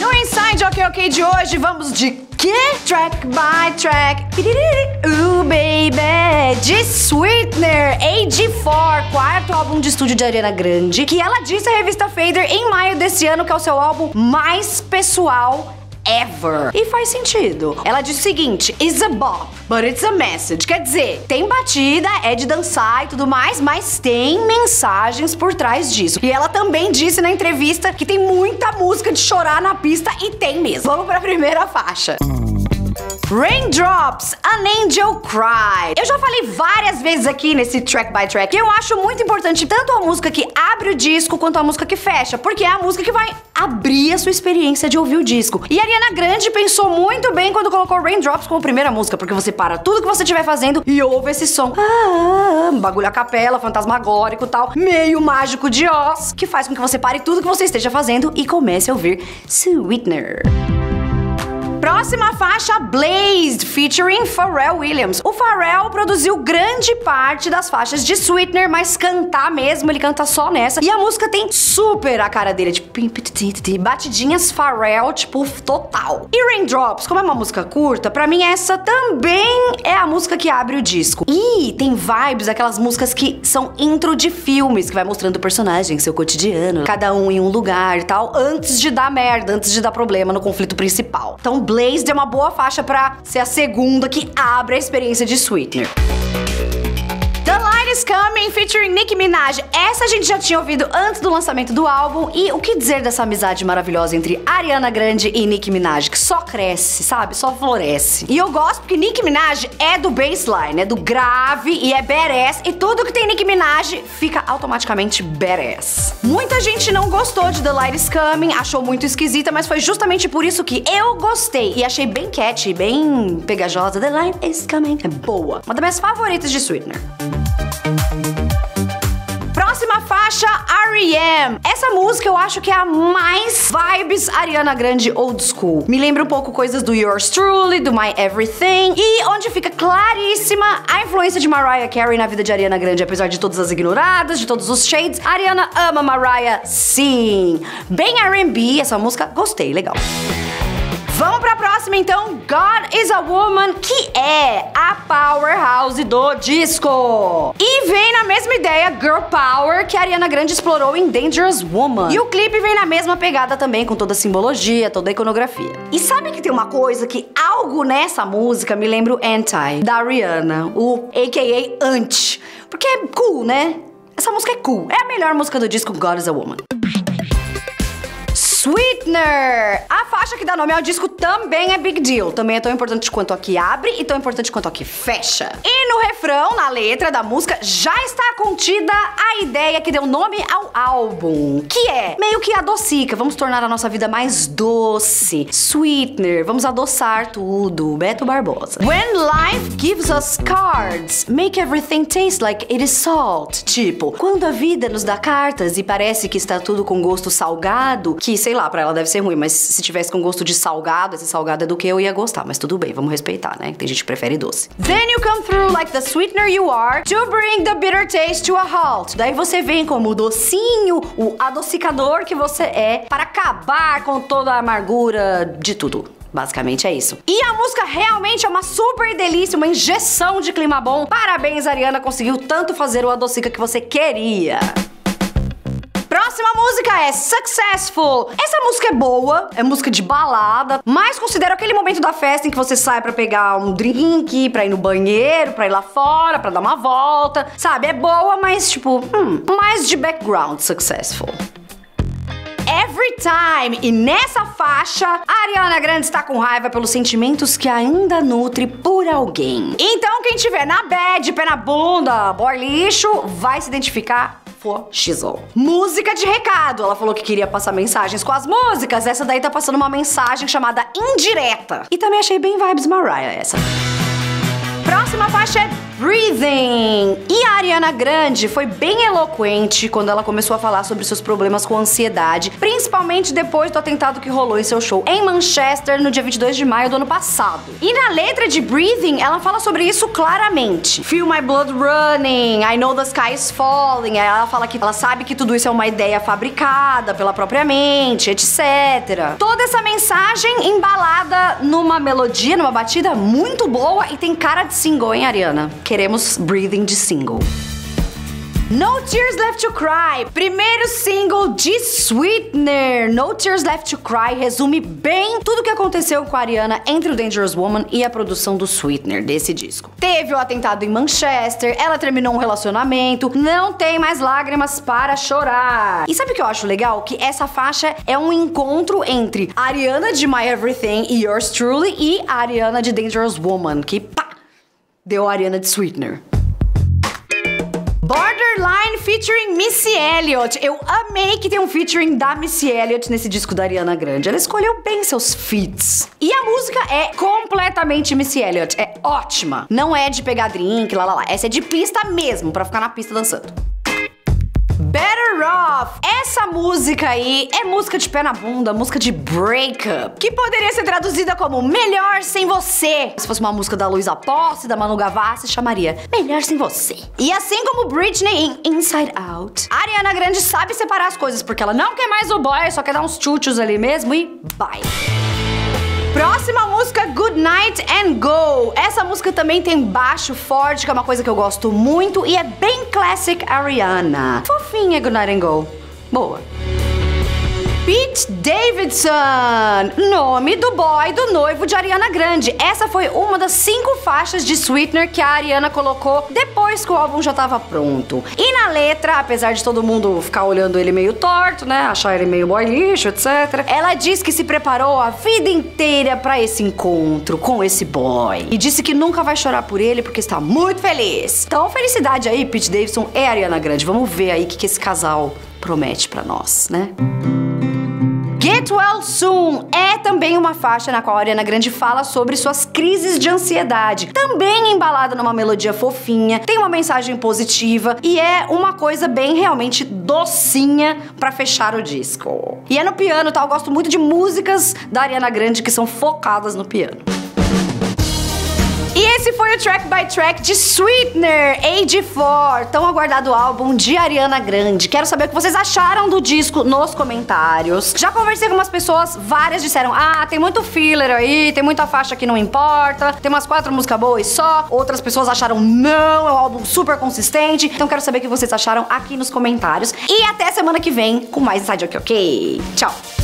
No Inside OK de hoje, vamos de quê? Track by track. Ooh, baby. De Sweetener, AG4, quarto álbum de estúdio de Ariana Grande, que ela disse à revista Fader em maio desse ano que é o seu álbum mais pessoal ever. E faz sentido. Ela diz o seguinte: It's a bop, but it's a message. Quer dizer, tem batida, é de dançar e tudo mais, mas tem mensagens por trás disso. E ela também disse na entrevista que tem muita música de chorar na pista, e tem mesmo. Vamos pra primeira faixa. Raindrops, An Angel Cry. Eu já falei várias vezes aqui nesse Track by Track que eu acho muito importante tanto a música que abre o disco quanto a música que fecha, porque é a música que vai abrir a sua experiência de ouvir o disco. E a Ariana Grande pensou muito bem quando colocou Raindrops como primeira música, porque você para tudo que você estiver fazendo e ouve esse som. Bagulho a capela, fantasmagórico e tal, meio mágico de Oz, que faz com que você pare tudo que você esteja fazendo e comece a ouvir Sweetener. Próxima faixa, Blazed, featuring Pharrell Williams. O Pharrell produziu grande parte das faixas de Sweetener, mas cantar mesmo, ele canta só nessa. E a música tem super a cara dele, tipo, batidinhas Pharrell, tipo, total. E Raindrops, como é uma música curta, pra mim essa também é a música que abre o disco. E tem vibes, aquelas músicas que são intro de filmes, que vai mostrando o personagem, seu cotidiano, cada um em um lugar e tal, antes de dar merda, antes de dar problema no conflito principal. Então, Blazed é uma boa faixa pra ser a segunda que abre a experiência de Sweetener. The Light Is Coming, featuring Nicki Minaj. Essa a gente já tinha ouvido antes do lançamento do álbum. E o que dizer dessa amizade maravilhosa entre Ariana Grande e Nicki Minaj, que só cresce, sabe? Só floresce. E eu gosto porque Nicki Minaj é do bassline, é do grave e é badass. E tudo que tem Nicki Minaj fica automaticamente badass. Muita gente não gostou de The Light Is Coming, achou muito esquisita, mas foi justamente por isso que eu gostei. E achei bem catchy, bem pegajosa. The Light Is Coming é boa. Uma das minhas favoritas de Sweetener. Próxima faixa, R.E.M. Essa música eu acho que é a mais vibes Ariana Grande old school. Me lembra um pouco coisas do Yours Truly, do My Everything, e onde fica claríssima a influência de Mariah Carey na vida de Ariana Grande. Apesar de todas as ignoradas, de todos os shades, a Ariana ama Mariah, sim. Bem R&B, essa música, gostei, legal. Vamos pra próxima então, God Is a Woman, que é a powerhouse do disco. E vem na mesma ideia Girl Power que a Ariana Grande explorou em Dangerous Woman. E o clipe vem na mesma pegada também, com toda a simbologia, toda a iconografia. E sabe que tem uma coisa que algo nessa música me lembra o Anti, da Rihanna, o a.k.a. Anti. Porque é cool, né? Essa música é cool. É a melhor música do disco God Is a Woman. Sweetener! A faixa que dá nome ao disco também é big deal. Também é tão importante quanto a que abre e tão importante quanto a que fecha. E no refrão, na letra da música, já está contida a ideia que deu nome ao álbum, que é meio que adocica. Vamos tornar a nossa vida mais doce. Sweetener, vamos adoçar tudo. Beto Barbosa. When life gives us cards, make everything taste like it is salt. Tipo, quando a vida nos dá cartas e parece que está tudo com gosto salgado, que, sei lá, pra ela deve ser ruim, mas se tivesse com gosto de salgado, esse salgado é do que eu ia gostar, mas tudo bem, vamos respeitar, né? Tem gente que prefere doce. Then you come through like the sweetener you are to bring the bitter taste to a halt. Daí você vem como o docinho, o adocicador que você é, para acabar com toda a amargura de tudo. Basicamente é isso. E a música realmente é uma super delícia, uma injeção de clima bom. Parabéns, Ariana, conseguiu tanto fazer o adocica que você queria. Próxima música é Successful. Essa música é boa, é música de balada, mas considero aquele momento da festa em que você sai pra pegar um drink, pra ir no banheiro, pra ir lá fora, pra dar uma volta, sabe? É boa, mas tipo, mais de background, Successful. Every Time. E nessa faixa, a Ariana Grande está com raiva pelos sentimentos que ainda nutre por alguém. Então quem tiver na bad, pé na bunda, boy lixo, vai se identificar for shizzle. Música de recado. Ela falou que queria passar mensagens com as músicas. Essa daí tá passando uma mensagem chamada indireta. E também achei bem vibes Mariah essa. Próxima faixa é Breathing. E a Ariana Grande foi bem eloquente quando ela começou a falar sobre seus problemas com ansiedade, principalmente depois do atentado que rolou em seu show em Manchester no dia 22 de maio do ano passado. E na letra de Breathing, ela fala sobre isso claramente. Feel my blood running, I know the sky is falling. Aí ela fala que ela sabe que tudo isso é uma ideia fabricada pela própria mente, etc. Toda essa mensagem embalada numa melodia, numa batida muito boa e tem cara de single, hein, Ariana? Queremos Breathing de single. No Tears Left to Cry, primeiro single de Sweetener. No Tears Left to Cry resume bem tudo o que aconteceu com a Ariana entre o Dangerous Woman e a produção do Sweetener, desse disco. Teve o atentado em Manchester, ela terminou um relacionamento, não tem mais lágrimas para chorar. E sabe o que eu acho legal? Que essa faixa é um encontro entre a Ariana de My Everything e Yours Truly e a Ariana de Dangerous Woman, que pá, deu a Ariana de Sweetener. Borderline featuring Missy Elliott. Eu amei que tem um featuring da Missy Elliott nesse disco da Ariana Grande. Ela escolheu bem seus feats. E a música é completamente Missy Elliott. É ótima. Não é de pegar drink, lá. Essa é de pista mesmo, pra ficar na pista dançando. Better Off. Essa música aí é música de pé na bunda, música de breakup, que poderia ser traduzida como Melhor Sem Você. Se fosse uma música da Luísa Posse, da Manu Gavassi, chamaria Melhor Sem Você. E assim como Britney em Inside Out, a Ariana Grande sabe separar as coisas, porque ela não quer mais o boy, só quer dar uns chuchos ali mesmo e bye. Próxima música, Good Night and Go. Essa música também tem baixo forte, que é uma coisa que eu gosto muito, e é bem classic Ariana. Fofinha, Good Night and Go. Boa. Pete Davidson, nome do boy do noivo de Ariana Grande. Essa foi uma das 5 faixas de Sweetener que a Ariana colocou depois que o álbum já estava pronto. E na letra, apesar de todo mundo ficar olhando ele meio torto, né, achar ele meio boy lixo, etc., ela diz que se preparou a vida inteira para esse encontro com esse boy. E disse que nunca vai chorar por ele porque está muito feliz. Então, felicidade aí, Pete Davidson e Ariana Grande. Vamos ver aí o que esse casal promete para nós, né? Get Well Soon é também uma faixa na qual a Ariana Grande fala sobre suas crises de ansiedade. Também embalada numa melodia fofinha, tem uma mensagem positiva e é uma coisa bem realmente docinha pra fechar o disco. E é no piano, tá? Eu gosto muito de músicas da Ariana Grande que são focadas no piano. E esse foi o Track by Track de Sweetener, AG4, tão aguardado álbum de Ariana Grande. Quero saber o que vocês acharam do disco nos comentários. Já conversei com umas pessoas, várias disseram: ah, tem muito filler aí, tem muita faixa que não importa, tem umas 4 músicas boas só. Outras pessoas acharam não, é um álbum super consistente. Então quero saber o que vocês acharam aqui nos comentários. E até semana que vem com mais Inside OK OK. Tchau!